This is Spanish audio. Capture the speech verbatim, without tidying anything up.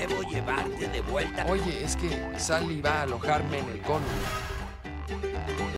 debo llevarte de vuelta. Oye, es que Sally va a alojarme en el cono.